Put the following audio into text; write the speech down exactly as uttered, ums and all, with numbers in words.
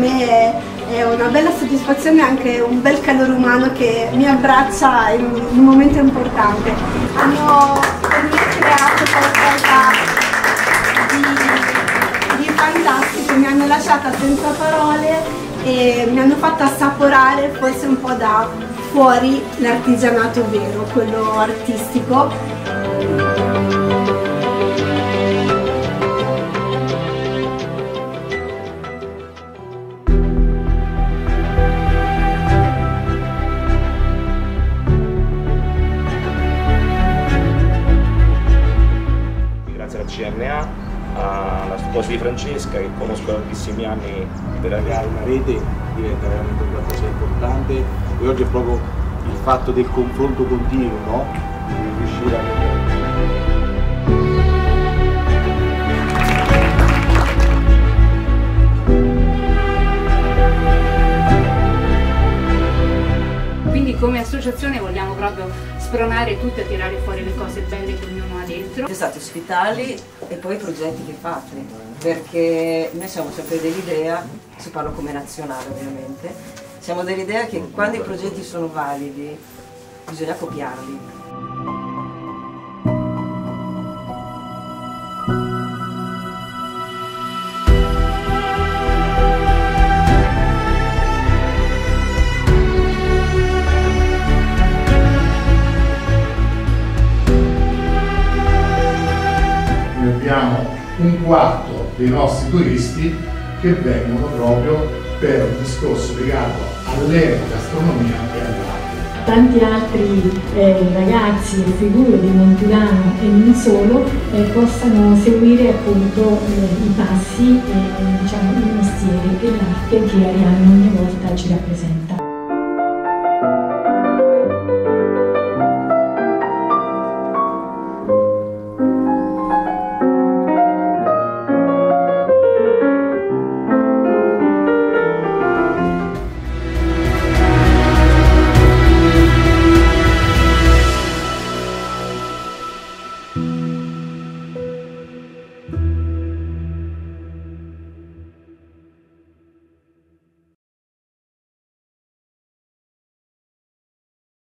me è, è una bella soddisfazione e anche un bel calore umano che mi abbraccia in un, in un momento importante. Hanno per me creato qualcosa di, di fantastico, mi hanno lasciata senza parole e mi hanno fatto assaporare forse un po' da fuori l'artigianato vero, quello artistico. Grazie alla C N A, alla sposa di Francesca che conosco da tantissimi anni, per avviare una rete diventa veramente un qualcosa di importante e oggi è proprio il fatto del confronto continuo, no? Di riuscire a... Come associazione vogliamo proprio spronare tutti a tirare fuori le cose belle che ognuno ha dentro. Siete stati ospitali e poi i progetti che fate, perché noi siamo sempre dell'idea, si parla come nazionale ovviamente, siamo dell'idea che quando i progetti sono validi bisogna copiarli. Abbiamo un quarto dei nostri turisti che vengono proprio per un discorso legato all'enogastronomia e all'arte. Tanti altri eh, ragazzi e figure di Montilano e non solo eh, possano seguire appunto eh, i passi e eh, diciamo, il mestiere e l'arte che Arianna ogni volta ci rappresenta.